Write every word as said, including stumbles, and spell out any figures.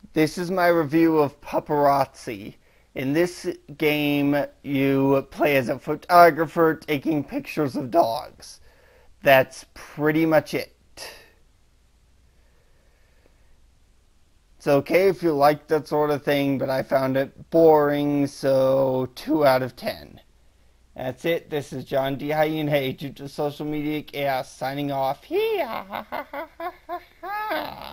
This is my review of Pupperazzi. In this game, you play as a photographer taking pictures of dogs. That's pretty much it. It's okay if you like that sort of thing, but I found it boring, so two out of ten. That's it. This is John D. Hyena, due to social media chaos, signing off. Hee ha ha ha ha ha ha.